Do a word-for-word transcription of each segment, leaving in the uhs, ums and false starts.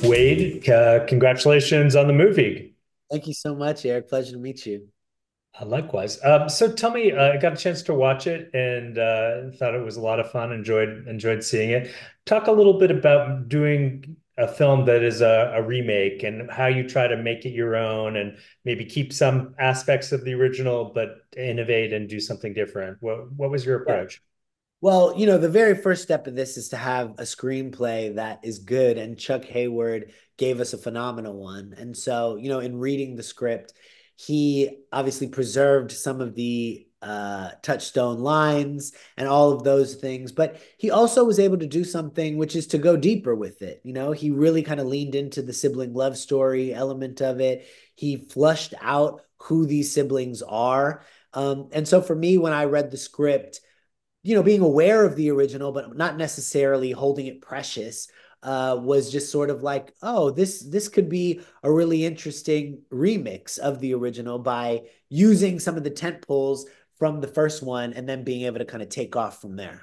Wade, uh, congratulations on the movie. Thank you so much, Eric. Pleasure to meet you. Uh, likewise. Um, so tell me, uh, I got a chance to watch it and uh, thought it was a lot of fun. Enjoyed enjoyed seeing it. Talk a little bit about doing a film that is a, a remake and how you try to make it your own and maybe keep some aspects of the original, but innovate and do something different. What what was your Yeah. approach? Well, you know, the very first step of this is to have a screenplay that is good, and Chuck Hayward gave us a phenomenal one. And so, you know, in reading the script, he obviously preserved some of the uh, touchstone lines and all of those things, but he also was able to do something which is to go deeper with it. You know, he really kind of leaned into the sibling love story element of it. He flushed out who these siblings are. Um, and so for me, when I read the script, you know, being aware of the original, but not necessarily holding it precious, uh, was just sort of like, oh, this this could be a really interesting remix of the original by using some of the tent poles from the first one and then being able to kind of take off from there.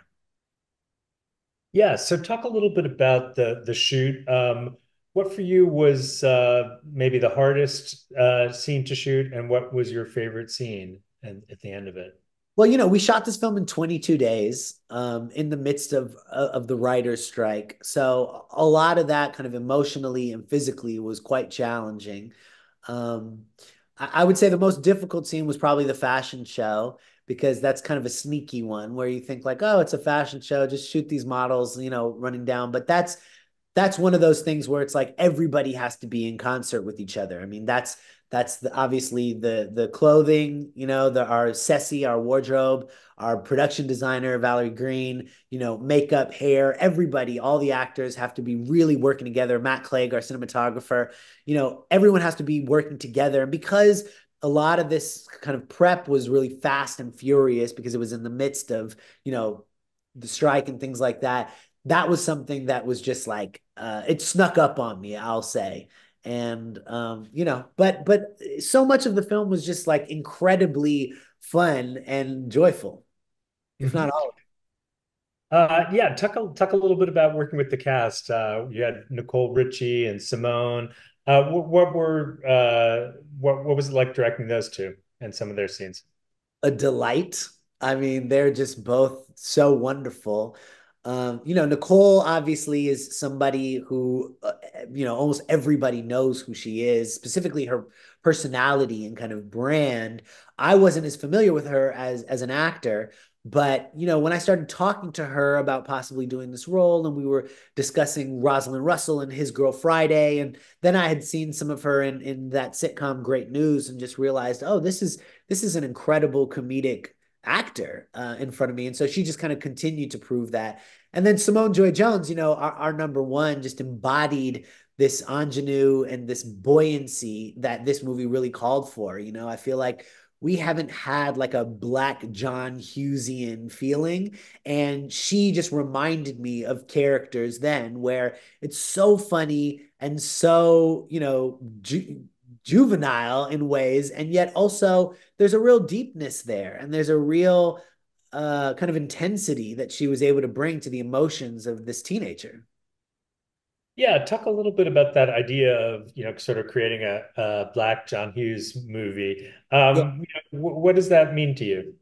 Yeah, so talk a little bit about the the shoot. Um, what for you was uh, maybe the hardest uh, scene to shoot, and what was your favorite scene and at the end of it? Well, you know, we shot this film in twenty-two days, um, in the midst of uh, of the writer's strike. So a lot of that kind of emotionally and physically was quite challenging. Um, I, I would say the most difficult scene was probably the fashion show because that's kind of a sneaky one where you think like, oh, it's a fashion show, just shoot these models, you know, running down. But that's that's one of those things where it's like everybody has to be in concert with each other. I mean, that's that's the, obviously the the clothing, you know, the our Ceci, our wardrobe, our production designer Valerie Green, you know, makeup, hair, everybody, all the actors have to be really working together. Matt Clegg, our cinematographer, you know, everyone has to be working together. And because a lot of this kind of prep was really fast and furious because it was in the midst of, you know, the strike and things like that, that was something that was just like uh it snuck up on me, I'll say. And um you know, but but so much of the film was just like incredibly fun and joyful, if not Mhm. all of Uh, yeah, talk a, talk a little bit about working with the cast. Uh, you had Nicole Richie and Simone. Uh, what, what were uh, what what was it like directing those two and some of their scenes? it. A delight. I mean, they're just both so wonderful. Um, you know, Nicole obviously is somebody who, uh, you know, almost everybody knows who she is, specifically her personality and kind of brand. I wasn't as familiar with her as as an actor, but you know, when I started talking to her about possibly doing this role, and we were discussing Rosalind Russell and His Girl Friday, and then I had seen some of her in in that sitcom Great News, and just realized, oh, this is this is an incredible comedic actor uh, in front of me. And so she just kind of continued to prove that. And then Simone Joy Jones, you know, our, our number one, just embodied this ingenue and this buoyancy that this movie really called for. You know, I feel like we haven't had like a black John Hughesian feeling. And she just reminded me of characters then where it's so funny and so, you know, ju juvenile in ways. And yet also there's a real deepness there. And there's a real uh, kind of intensity that she was able to bring to the emotions of this teenager. Yeah, talk a little bit about that idea of, you know, sort of creating a, a Black John Hughes movie. Yeah. Um, you know, wh- what does that mean to you?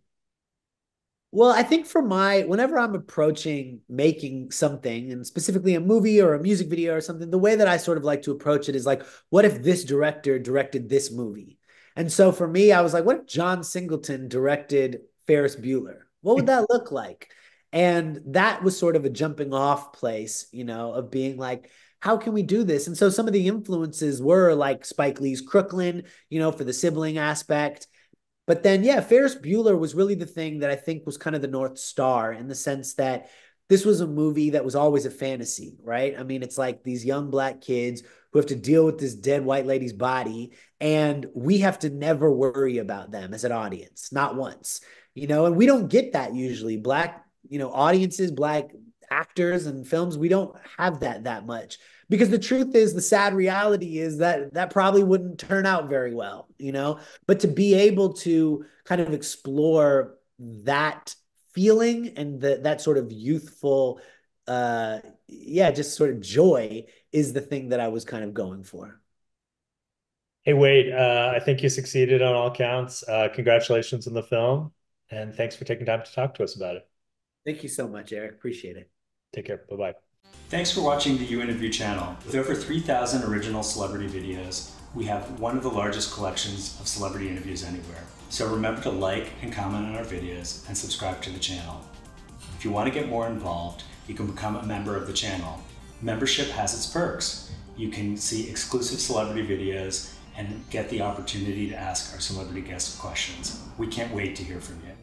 Well, I think for my, whenever I'm approaching making something, and specifically a movie or a music video or something, the way that I sort of like to approach it is like, what if this director directed this movie? And so for me, I was like, what if John Singleton directed Ferris Bueller? What would that look like? And that was sort of a jumping off place, you know, of being like, how can we do this? And so some of the influences were like Spike Lee's Crooklyn, you know, for the sibling aspect. But then, yeah, Ferris Bueller was really the thing that I think was kind of the North Star in the sense that this was a movie that was always a fantasy, right? I mean, it's like these young black kids who have to deal with this dead white lady's body, and we have to never worry about them as an audience, not once, you know, and we don't get that usually. Black, you know, audiences, black actors and films, we don't have that that much because the truth is the sad reality is that that probably wouldn't turn out very well, you know, but to be able to kind of explore that feeling and the, that sort of youthful, uh, yeah, just sort of joy is the thing that I was kind of going for. Hey, Wade, uh, I think you succeeded on all counts. Uh, congratulations on the film, and thanks for taking time to talk to us about it. Thank you so much, Eric. Appreciate it. Take care. Bye-bye. Thanks for watching the You Interview channel. With over three thousand original celebrity videos, we have one of the largest collections of celebrity interviews anywhere. So remember to like and comment on our videos and subscribe to the channel. If you want to get more involved, you can become a member of the channel. Membership has its perks. You can see exclusive celebrity videos and get the opportunity to ask our celebrity guests questions. We can't wait to hear from you.